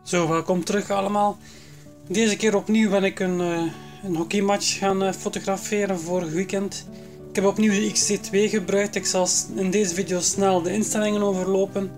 Zo, welkom terug allemaal. Deze keer opnieuw ben ik een hockeymatch gaan fotograferen vorig weekend. Ik heb opnieuw de XT2 gebruikt. Ik zal in deze video snel de instellingen overlopen.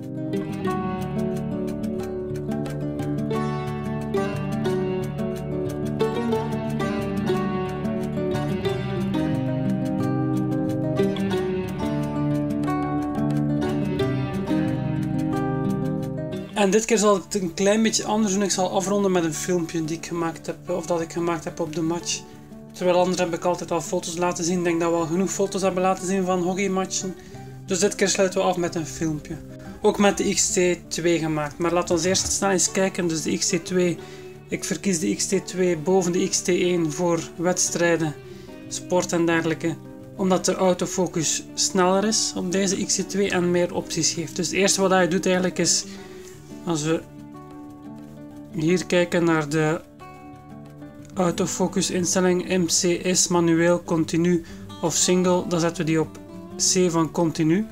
En dit keer zal het een klein beetje anders doen. Ik zal afronden met een filmpje die ik gemaakt heb, of dat ik gemaakt heb op de match. Terwijl anders heb ik altijd al foto's laten zien. Ik denk dat we al genoeg foto's hebben laten zien van hockeymatchen. Dus dit keer sluiten we af met een filmpje. Ook met de XT2 gemaakt. Maar laten we eerst snel eens kijken. Dus de XT2. Ik verkies de XT2 boven de XT1 voor wedstrijden, sport en dergelijke. Omdat de autofocus sneller is op deze XT2 en meer opties geeft. Dus het eerste wat je doet eigenlijk is, als we hier kijken naar de autofocus instelling MCS manueel, continu of single, dan zetten we die op C van continu.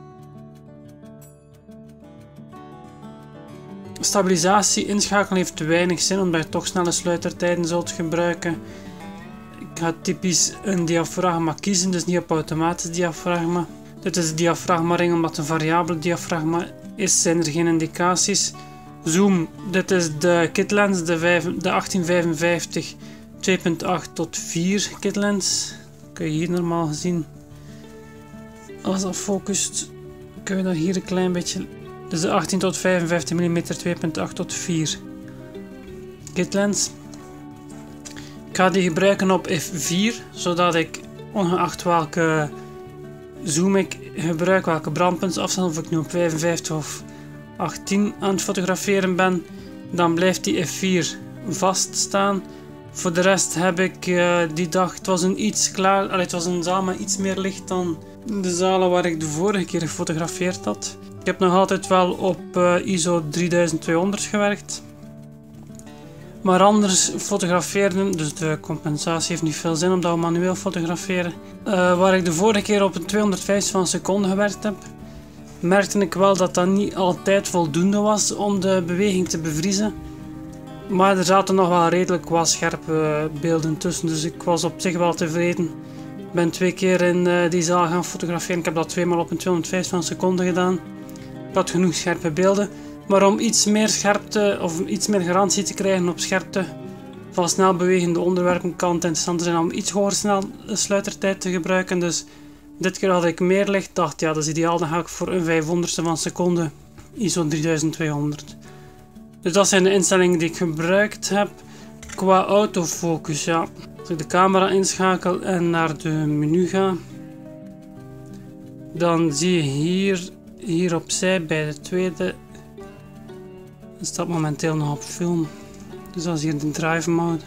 Stabilisatie inschakelen heeft weinig zin omdat je toch snelle sluitertijden zult gebruiken. Ik ga typisch een diafragma kiezen, dus niet op automatisch diafragma. Dit is de diafragma ring omdat het een variabele diafragma is, zijn er geen indicaties. Zoom, dit is de kitlens, de 1855 2.8 tot 4 kitlens. Kun je hier normaal gezien, als dat focust, kun je dat hier een klein beetje. Dus de 18 tot 55 mm 2.8 tot 4 kitlens. Ik ga die gebruiken op f4, zodat ik ongeacht welke zoom ik gebruik, welke brandpuntsafstand, of ik nu op 55 of 18 aan het fotograferen ben, dan blijft die f4 vaststaan. Voor de rest heb ik die dag, het was het was een zaal met iets meer licht dan de zalen waar ik de vorige keer gefotografeerd had. Ik heb nog altijd wel op ISO 3200 gewerkt. Maar anders fotograferen, dus de compensatie heeft niet veel zin omdat we manueel fotograferen. Waar ik de vorige keer op een 250 van een seconde gewerkt heb, merkte ik wel dat dat niet altijd voldoende was om de beweging te bevriezen. Maar er zaten nog wel redelijk wat scherpe beelden tussen, dus ik was op zich wel tevreden. Ik ben 2 keer in die zaal gaan fotograferen. Ik heb dat 2 maal op een 250 van een seconde gedaan. Ik had genoeg scherpe beelden. Maar om iets meer scherpte of iets meer garantie te krijgen op scherpte van snel bewegende onderwerpen, kan het interessant zijn om iets hoger sluitertijd te gebruiken. Dus dit keer had ik meer licht, dacht ja, dat is ideaal, dan ga ik voor een 500ste van een seconde ISO 3200. Dus dat zijn de instellingen die ik gebruikt heb. Qua autofocus, ja. Als ik de camera inschakel en naar de menu ga, dan zie je hier opzij bij de tweede. Het staat momenteel nog op film. Dus dat is hier de drive mode.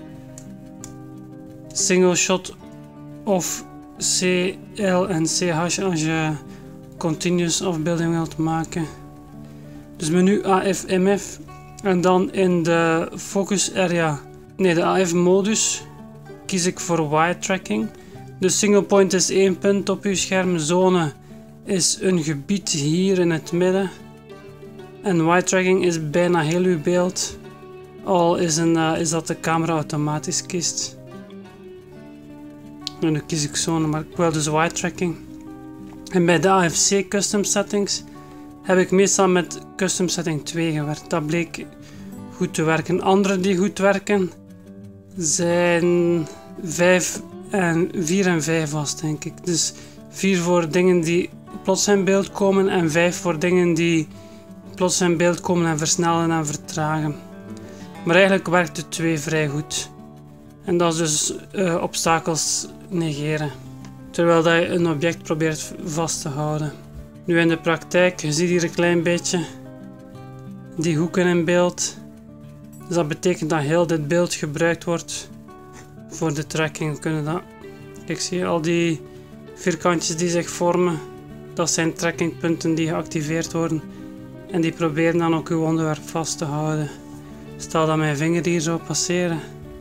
Single shot of CL en CH als je continuous afbeelding wilt maken. Dus menu AF MF en dan in de focus area, nee, de AF modus kies ik voor wide tracking. Dus single point is 1 punt op uw scherm, zone is een gebied hier in het midden. En wide tracking is bijna heel uw beeld, al is dat de camera automatisch kiest. En nu kies ik zone, maar ik wil dus wide tracking. En bij de AFC custom settings heb ik meestal met custom setting 2 gewerkt. Dat bleek goed te werken. Andere die goed werken zijn 4 en 5 was, denk ik. Dus 4 voor dingen die plots in beeld komen en 5 voor dingen die plots in beeld komen en versnellen en vertragen. Maar eigenlijk werkt de 2 vrij goed. En dat is dus obstakels negeren. Terwijl dat je een object probeert vast te houden. Nu in de praktijk, je ziet hier een klein beetje die hoeken in beeld. Dus dat betekent dat heel dit beeld gebruikt wordt voor de tracking. We kunnen dat. Kijk, zie je al die vierkantjes die zich vormen? Dat zijn trackingpunten die geactiveerd worden. En die proberen dan ook uw onderwerp vast te houden. Stel dat mijn vinger hier zou passeren.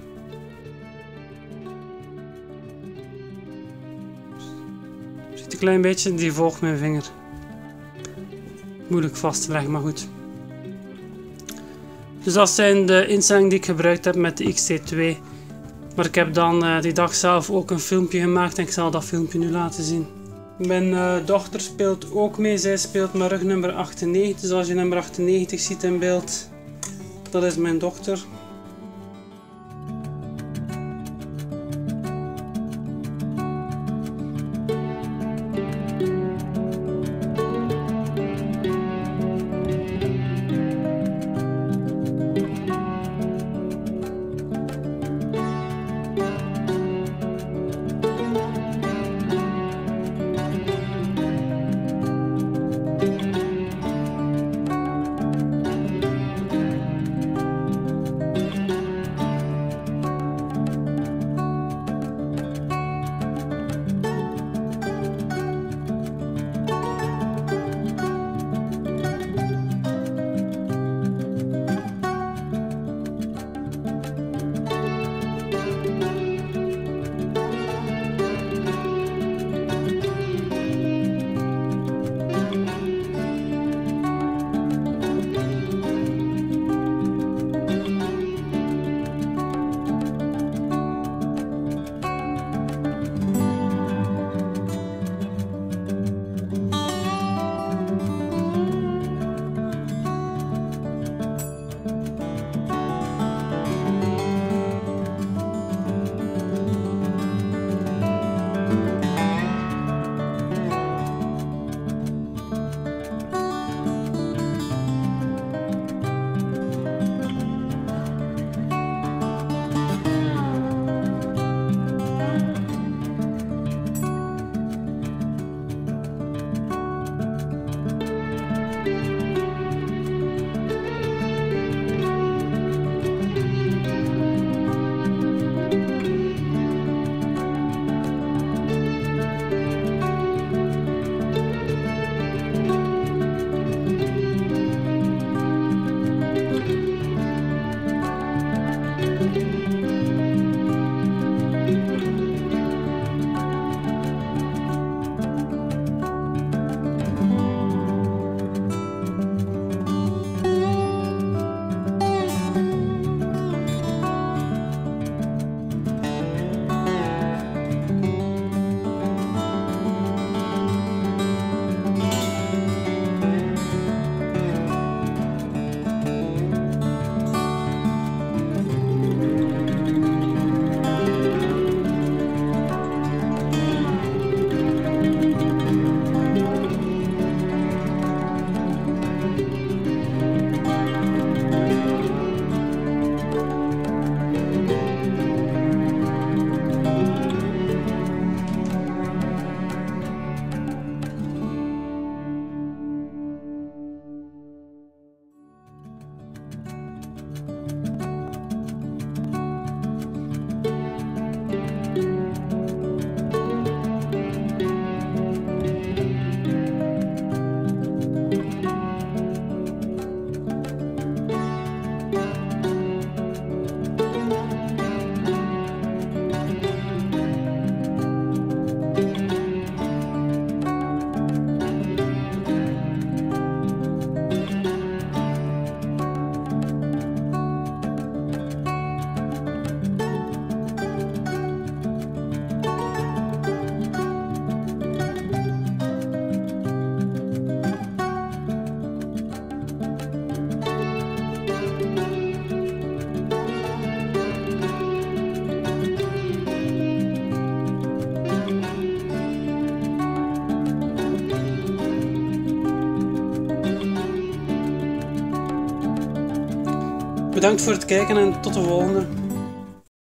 Ziet een klein beetje, die volgt mijn vinger. Moeilijk vast te leggen, maar goed. Dus dat zijn de instellingen die ik gebruikt heb met de XT2. Maar ik heb dan die dag zelf ook een filmpje gemaakt en ik zal dat filmpje nu laten zien. Mijn dochter speelt ook mee, zij speelt met rug nummer 98. Dus als je nummer 98 ziet in beeld, dat is mijn dochter. Bedankt voor het kijken en tot de volgende.